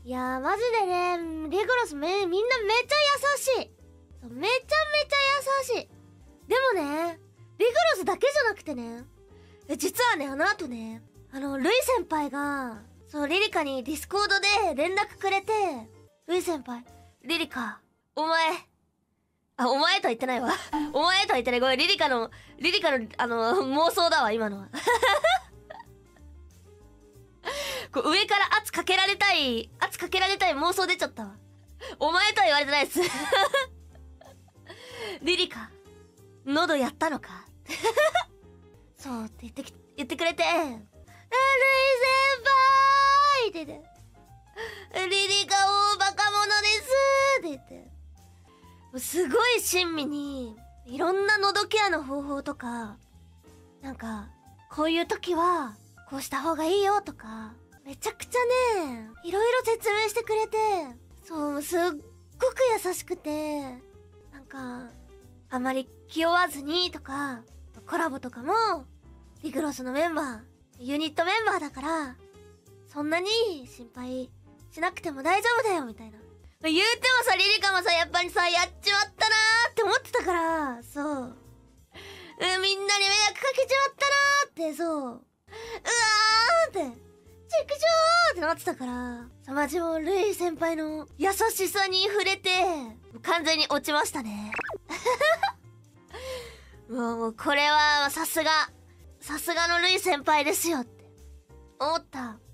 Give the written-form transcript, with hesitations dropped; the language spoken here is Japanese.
いやー、マジでね、リグロスみんなめっちゃ優しい。めちゃめちゃ優しい。でもね、リグロスだけじゃなくてね、実はね、あの後ね、ルイ先輩が、そう、リリカにディスコードで連絡くれて、ルイ先輩、リリカ、お前とは言ってないわ。お前とは言ってない。ごめん、リリカの、妄想だわ、今のは。こう上から圧かけられたい妄想出ちゃったわ。お前とは言われてないです。リリカ、喉やったのかそうって言ってくれて、ルイ先輩って言って、リリカ大バカ者ですって言って、すごい親身に、いろんな喉ケアの方法とか、なんか、こういう時は、こうした方がいいよとか、めちゃくちゃね、いろいろ説明してくれて、そう、すっごく優しくて、なんか、あまり気負わずにとか、コラボとかも、リグロスのメンバー、ユニットメンバーだから、そんなに心配しなくても大丈夫だよ、みたいな。言うてもさ、リリカもさ、やっぱりさ、やっちまったなーって思ってたから、そう。みんなに迷惑かけちまったなーって、そう。うわーって、チクショーってなってたから、マジもルイ先輩の優しさに触れて、完全に落ちましたね。もう、これはさすがのルイ先輩ですよって思った。